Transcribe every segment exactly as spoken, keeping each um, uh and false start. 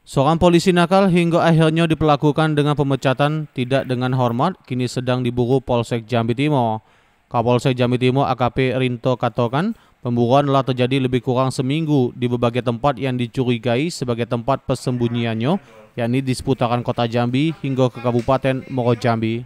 Seorang polisi nakal hingga akhirnya diperlakukan dengan pemecatan tidak dengan hormat kini sedang diburu Polsek Jambi Timur. Kapolsek Jambi Timur A K P Rinto katakan pemburuan telah terjadi lebih kurang seminggu di berbagai tempat yang dicurigai sebagai tempat persembunyiannya, yakni di seputaran kota Jambi hingga ke Kabupaten Muaro Jambi.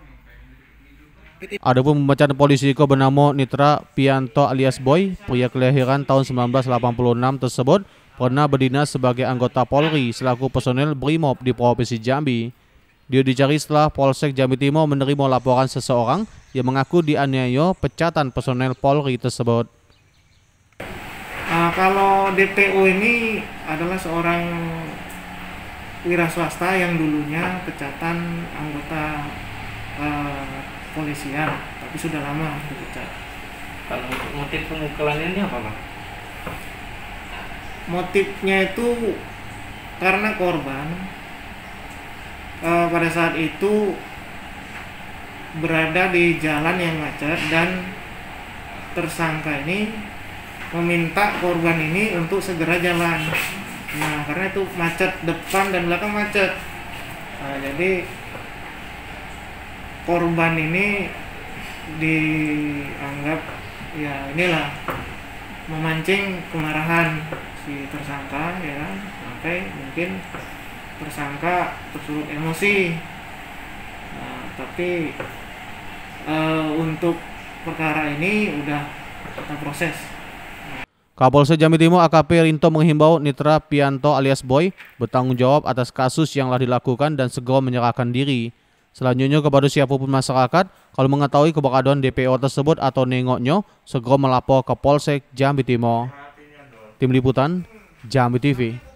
Adapun pemecatan polisi Iko bernama Nitra Pianto alias Boy, pria kelahiran tahun sembilan belas delapan puluh enam tersebut pernah berdinas sebagai anggota Polri selaku personel Brimob di Provinsi Jambi. Dia dicari setelah Polsek Jambi Timur menerima laporan seseorang yang mengaku dianiaya pecatan personel Polri tersebut. Uh, kalau D P O ini adalah seorang wira swasta yang dulunya pecatan anggota uh, polisian, tapi sudah lama dipecat. Kalau untuk motif pemukulannya ini apa, Bang? Motifnya itu karena korban uh, pada saat itu berada di jalan yang macet dan tersangka ini meminta korban ini untuk segera jalan. Nah, karena itu macet, depan dan belakang macet. Nah, jadi korban ini dianggap ya inilah memancing kemarahan si tersangka, ya kan, sampai mungkin tersangka tersulut emosi. Nah, tapi e, untuk perkara ini udah kita proses. Kapolsek Jambi Timur A K P Rinto menghimbau Nitra Pianto alias Boy bertanggung jawab atas kasus yang telah dilakukan dan segera menyerahkan diri. Selanjutnya kepada siapapun masyarakat kalau mengetahui keberadaan D P O tersebut atau nengoknya segera melapor ke Polsek Jambi Timur. Tim Liputan Jambi T V.